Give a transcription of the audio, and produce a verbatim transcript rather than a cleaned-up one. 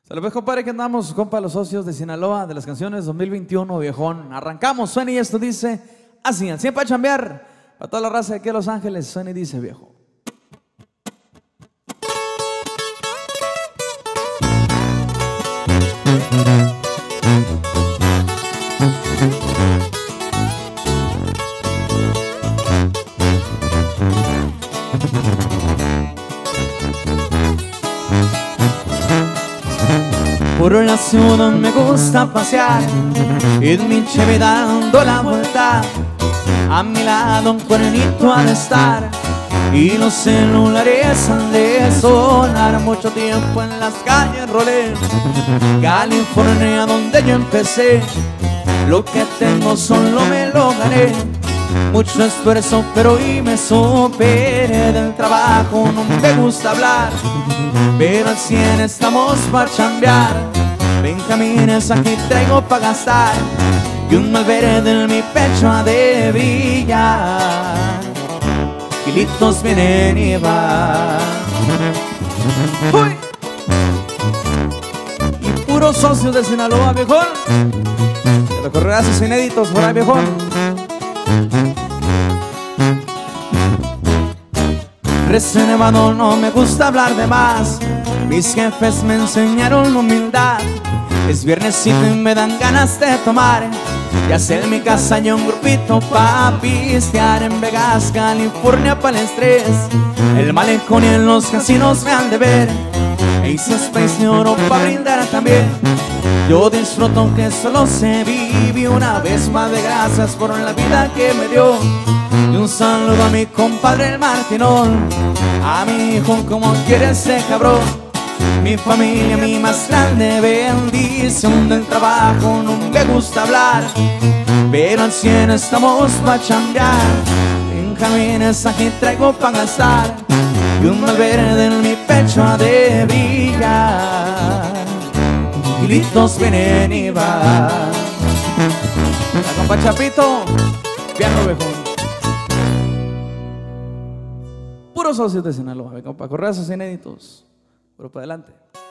Se lo ves, compadre, que andamos, compa, los socios de Sinaloa, de las canciones dos mil veintiuno, viejón. Arrancamos, suena y esto dice así, al cien para chambear. Para toda la raza de aquí a Los Ángeles, suena y dice, viejo. Por la ciudad me gusta pasear, en mi Chevy dando la vuelta. A mi lado un cuernito ha de estar, y los celulares han de sonar. Mucho tiempo en las calles rolé, California donde yo empecé. Lo que tengo solo me lo gané, mucho esfuerzo pero hoy me superé. Del trabajo no me gusta hablar, pero al cien estamos pa' chambear. Ven camines, aquí traigo pa' gastar, y un mal verde en mi pecho ha de brillar. Kilitos vienen y van. ¡Uy! Y puros socios de Sinaloa, viejón. De los correazos inéditos por ahí, viejón. Recién nevado no me gusta hablar de más, mis jefes me enseñaron humildad. Es viernesito y me dan ganas de tomar, y hacer en mi casa hay un grupito pa' pistear. En Vegas, California pa'l estrés, el malecón y en los casinos me han de ver. Ace Space y oro pa' brindar también. Yo disfruto aunque solo se vive una vez. Más de gracias por la vida que me dio, y un saludo a mi compadre el Martinón, a mi hijo como quiere ese cabrón. Mi familia, mi más grande bendición. Del trabajo no me gusta hablar, pero al cien estamos pa' chambear. En camines aquí traigo pa' gastar, y un mal verde en mi pecho ha de brillar. Kilitos vienen y van. La compa Chapito, piano viejón. Puros socios de Sinaloa, compa, correazos inéditos. Pero para adelante.